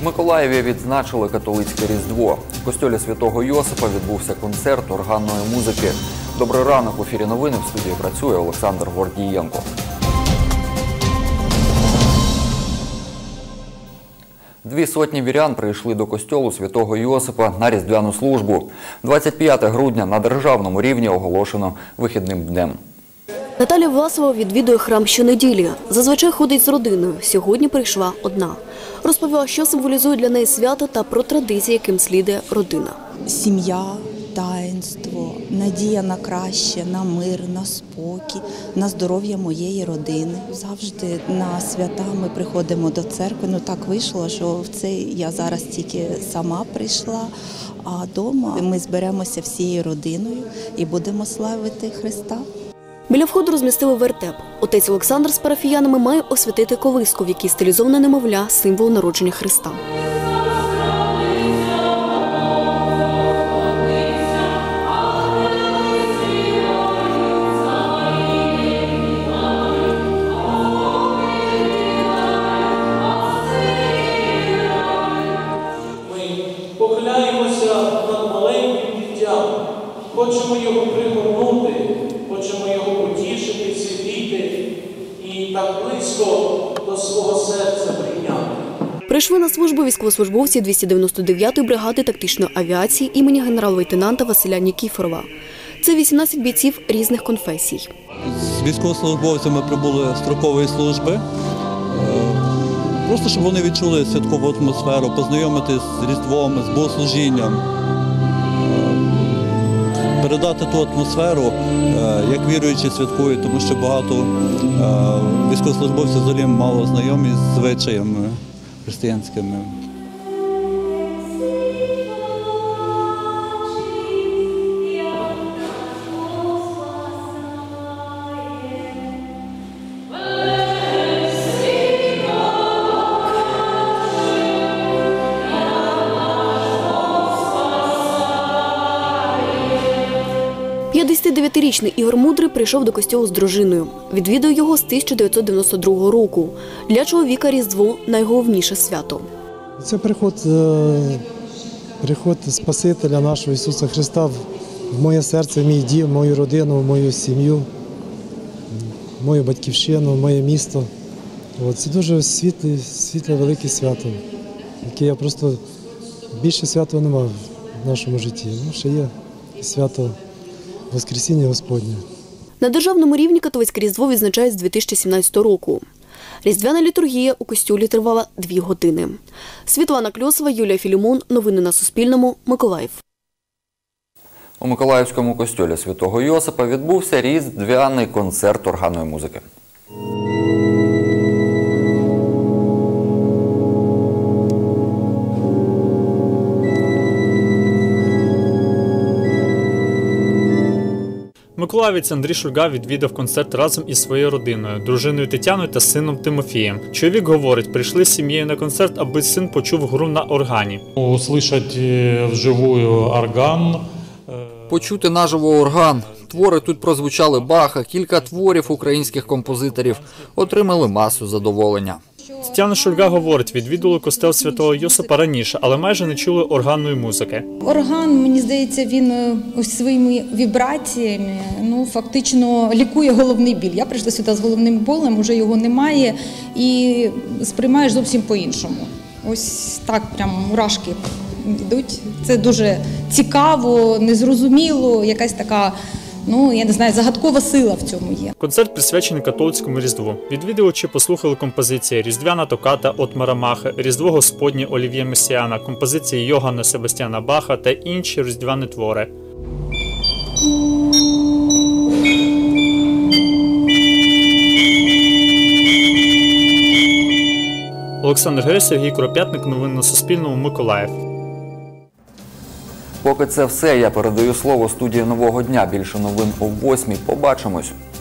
В Миколаєві відзначили католицьке Різдво. В костьолі Святого Йосипа відбувся концерт органної музики. Добрий ранок, в ефірі новини, в студії працює Олександр Гордієнко. Дві сотні вірян прийшли до костьолу Святого Йосипа на різдвяну службу. 25 грудня на державному рівні оголошено вихідним днем. Наталя Власова відвідує храм щонеділі. Зазвичай ходить з родиною. Сьогодні прийшла одна. Розповіла, що символізує для неї свято та про традиції, яким слідує родина. Сім'я, таїнство, надія на краще, на мир, на спокій, на здоров'я моєї родини. Завжди на свята ми приходимо до церкви. Ну так вийшло, що в цей я зараз тільки сама прийшла, а вдома ми зберемося всією родиною і будемо славити Христа. Біля входу розмістили вертеп. Отець Олександр з парафіянами має освятити колиску, в якій стилізоване немовля – символ народження Христа. Ми похиляємося над маленьким дитям, хочемо його пригорнути, хочемо його потішити, зігріти і так близько до свого серця прийняти. Прийшли на службу військовослужбовці 299-ї бригади тактичної авіації імені генерал-лейтенанта Василя Нікіфорова. Це 18 бійців різних конфесій. З військовослужбовцями прибули строкової служби. Просто, щоб вони відчули святкову атмосферу, познайомитись з Різдвом, з богослужінням. Передати ту атмосферу, як віруючі святкують, тому що багато військовослужбовців взагалі мало знайомі з звичаями християнськими. Дев'ятирічний Ігор Мудрий прийшов до костьолу з дружиною. Відвідує його з 1992 року. Для чоловіка Різдво – найголовніше свято. Це приход Спасителя нашого Ісуса Христа в моє серце, в мій дім, в мою родину, в мою сім'ю, в мою батьківщину, в моє місто. Це дуже світле, велике свято, яке я просто більше святого не мав в нашому житті. Ще є свято Воскресіння Господнє. На державному рівні католицьке Різдво відзначають з 2017 року. Різдвяна літургія у костьолі тривала 2 години. Світлана Кльосова, Юлія Філімон. Новини на Суспільному. Миколаїв. У Миколаївському костьолі Святого Йосипа відбувся різдвяний концерт органної музики. Миколаївець Андрій Шульга відвідав концерт разом із своєю родиною, дружиною Тетяною та сином Тимофієм. Чоловік говорить, прийшли з сім'єю на концерт, аби син почув гру на органі. Услышать вживую орган. Почути наживо орган. Твори тут прозвучали Баха, кілька творів українських композиторів. Отримали масу задоволення. Тетяна Шульга говорить, відвідували костел Святого Йосипа раніше, але майже не чули органної музики. Орган, мені здається, він ось своїми вібраціями, фактично лікує головний біль. Я прийшла сюди з головним болем, вже його немає і сприймаєш зовсім по-іншому. Ось так прям мурашки йдуть. Це дуже цікаво, незрозуміло, якась така, я не знаю, загадкова сила в цьому є. Концерт присвячений католицькому Різдву. Відвідувачі послухали композиції «Різдвяна токата» Отмара Махи, «Різдво Господнє» Олів'є Месіана, композиції Йоганна Себастьяна Баха та інші різдвяні твори. Олександр Герес, Сергій Куропятник. Новини на Суспільному. Миколаїв. Поки це все, я передаю слово студії «Нового дня». Більше новин о 8:00. Побачимось.